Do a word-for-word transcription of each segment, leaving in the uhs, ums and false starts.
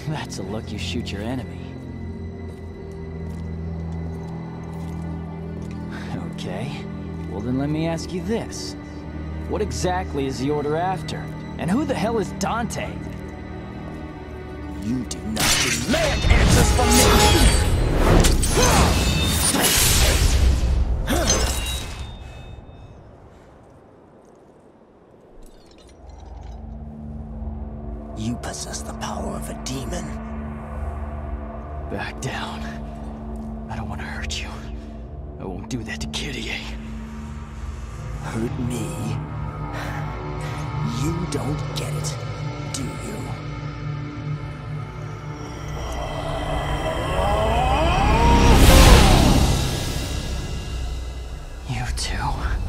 That's a look you shoot your enemy. Okay, well then let me ask you this. What exactly is the Order after? And who the hell is Dante? You do not demand answers from me! You possess the power of a demon. Back down. I don't want to hurt you. I won't do that to Kyrie. Hurt me? You don't get it, do you? You too.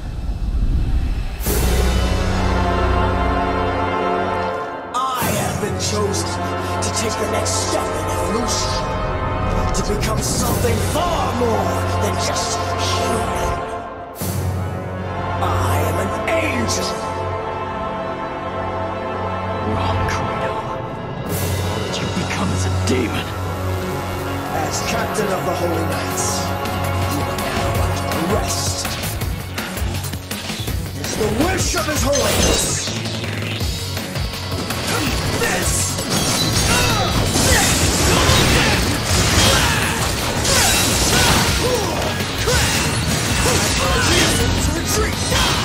I have been chosen to take the next step in evolution. To become something far more than just human. I am an angel. Wrong, Credo. All that you become is a demon. As captain of the Holy Knights, you are now under arrest. It's the wish of His Holiness. This! Retreat!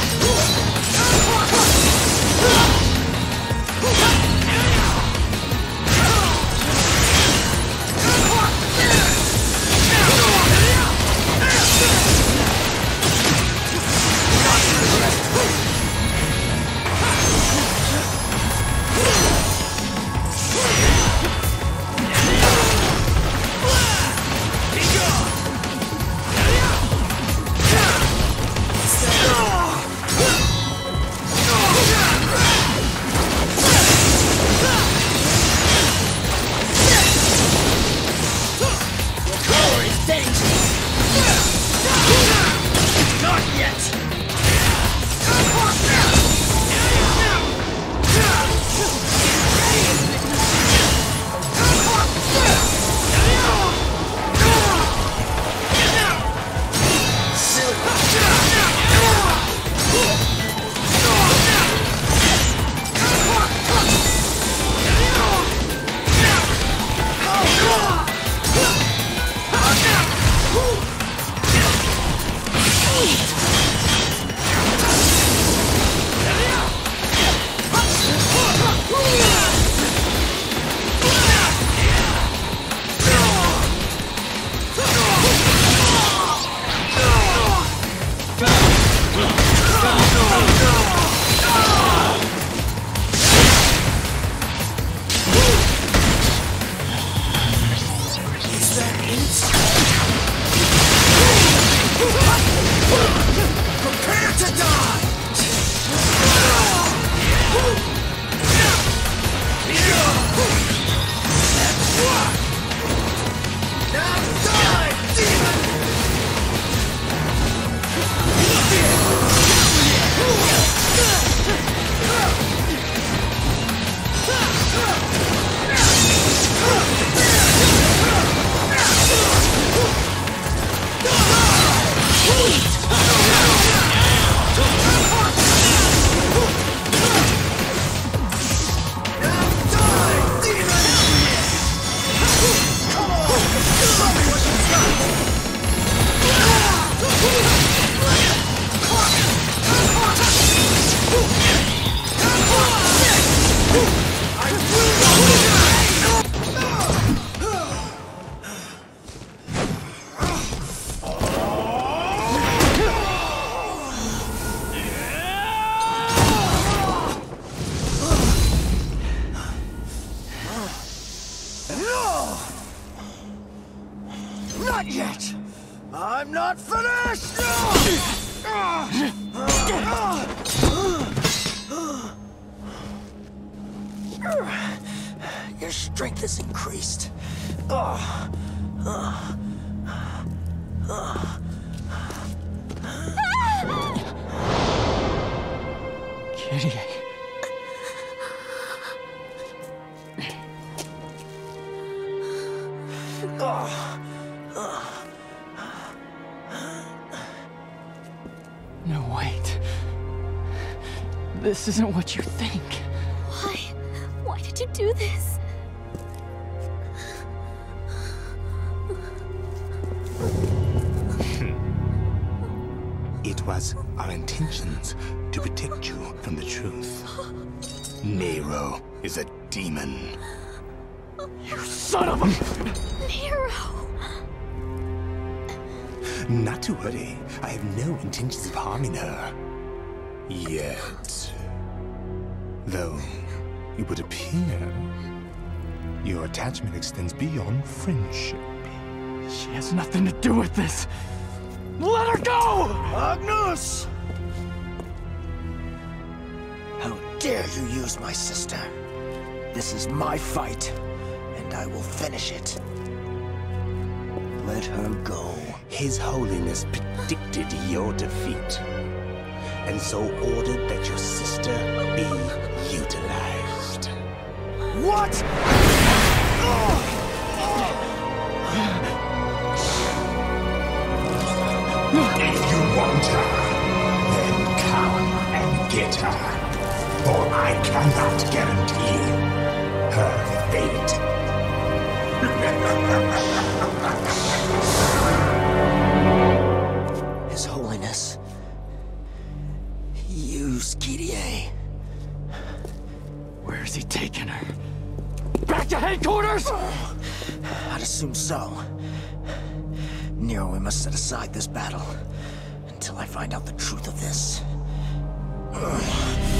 Not yet! I'm not finished! Your strength is increased. Kyrie. No, wait. This isn't what you think. Why? Why did you do this? It was our intentions to protect you from the truth. Nero is a demon. You son of a... Nero! Not to worry, I have no intentions of harming her. Yet. Though, it would appear your attachment extends beyond friendship. She has nothing to do with this. Let her go! Agnus! How dare you use my sister? This is my fight, and I will finish it. Let her go. His Holiness predicted your defeat, and so ordered that your sister be utilized. What? If you want her, then come and get her. For I cannot guarantee her fate. His Holiness. Use Kyrie. Where is he taking her? Back to headquarters? I'd assume so. Nero, we must set aside this battle until I find out the truth of this. Ugh.